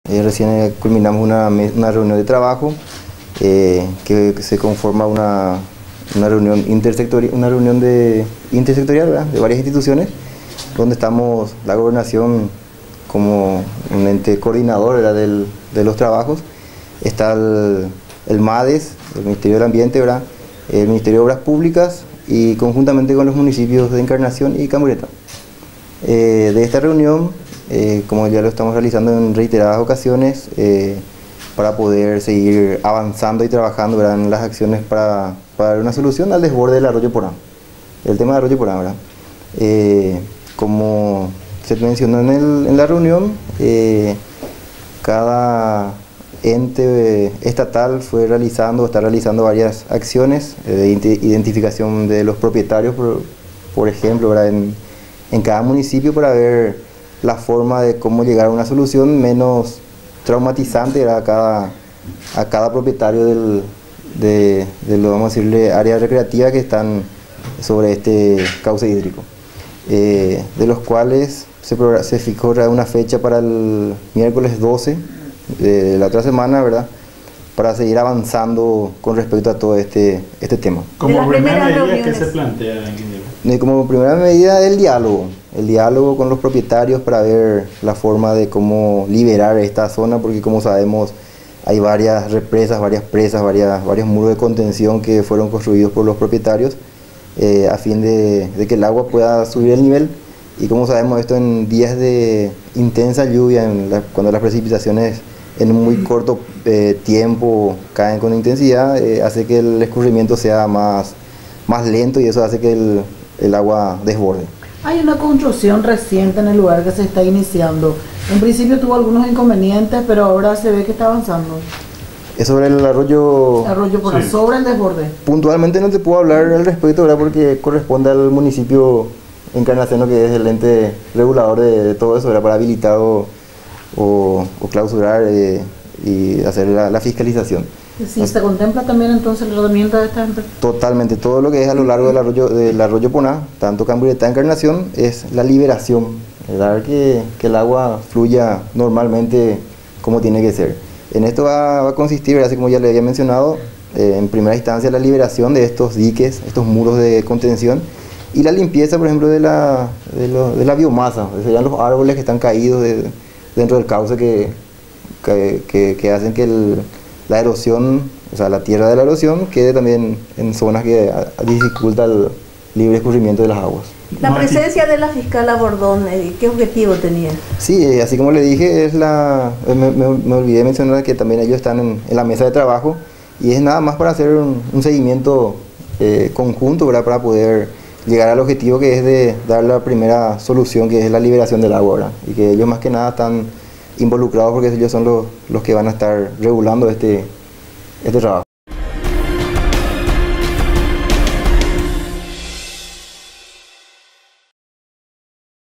Recién culminamos una reunión de trabajo que se conforma una reunión intersectorial, ¿verdad?, de varias instituciones, donde estamos la gobernación como un ente coordinador, ¿verdad?, de los trabajos. Está el MADES, el Ministerio del Ambiente, ¿verdad?, el Ministerio de Obras Públicas, y conjuntamente con los municipios de Encarnación y Cambureta. De esta reunión, como ya lo estamos realizando en reiteradas ocasiones, para poder seguir avanzando y trabajando, ¿verdad?, en las acciones para dar una solución al desborde del arroyo Porán. El tema del arroyo Porán, ¿verdad? Como se mencionó en la reunión, cada ente estatal está realizando varias acciones de identificación de los propietarios, por ejemplo, ¿verdad?, en cada municipio, para ver la forma de cómo llegar a una solución menos traumatizante, ¿verdad?, a cada propietario de lo, vamos a decirle, áreas recreativas que están sobre este cauce hídrico, de los cuales se fijó una fecha para el miércoles 12 de la otra semana, ¿verdad?, para seguir avanzando con respecto a todo este tema. Como primera medida, ¿qué se plantea, ingeniero? Como primera medida, el diálogo con los propietarios para ver la forma de cómo liberar esta zona, porque como sabemos hay varias represas, varias presas, varios muros de contención que fueron construidos por los propietarios a fin de que el agua pueda subir el nivel. Y como sabemos, esto en días de intensa lluvia, cuando las precipitaciones en un muy corto tiempo caen con intensidad, hace que el escurrimiento sea más lento, y eso hace que el agua desborde. Hay una construcción reciente en el lugar que se está iniciando. En principio tuvo algunos inconvenientes, pero ahora se ve que está avanzando. Es sobre el arroyo Porán, sí, sobre el desborde. Puntualmente no te puedo hablar al respecto, ¿verdad?, porque corresponde al municipio Encarnación, que es el ente regulador de todo eso, ¿verdad?, para habilitar o clausurar y hacer la fiscalización. ¿Sí se contempla también entonces la herramienta de esta empresa? Totalmente, todo lo que es a lo largo del arroyo Poná, tanto Cambureta, Encarnación, es la liberación, dar que el agua fluya normalmente como tiene que ser. En esto va a consistir, así como ya le había mencionado, en primera instancia la liberación de estos diques, estos muros de contención, y la limpieza, por ejemplo, de la biomasa, serían los árboles que están caídos dentro del cauce que hacen que la erosión, o sea, la tierra de la erosión, quede también en zonas que dificulta el libre escurrimiento de las aguas. La presencia de la fiscal Bordón, ¿qué objetivo tenía? Sí, así como le dije, me olvidé mencionar que también ellos están en la mesa de trabajo, y es nada más para hacer un seguimiento conjunto, ¿verdad?, para poder llegar al objetivo, que es de dar la primera solución, que es la liberación del agua, ¿verdad?, y que ellos más que nada están involucrados porque ellos son los que van a estar regulando este trabajo.